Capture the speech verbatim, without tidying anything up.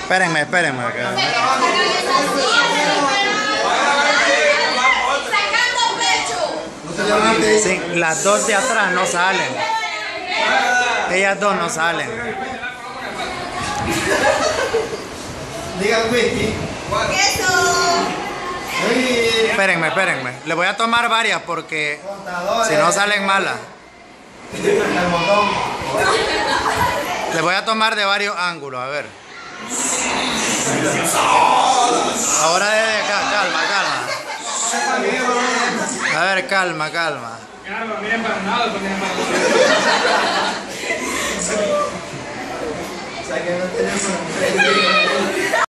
Espérenme, espérenme. Acá. Sí, las dos de atrás no salen. Ellas dos no salen. Espérenme, espérenme. Le voy a tomar varias porque si no salen malas. Le voy a tomar de varios ángulos, a ver. Ahora desde acá, calma, calma. A ver, calma, calma. Calma, miren para un lado, miren para el otro.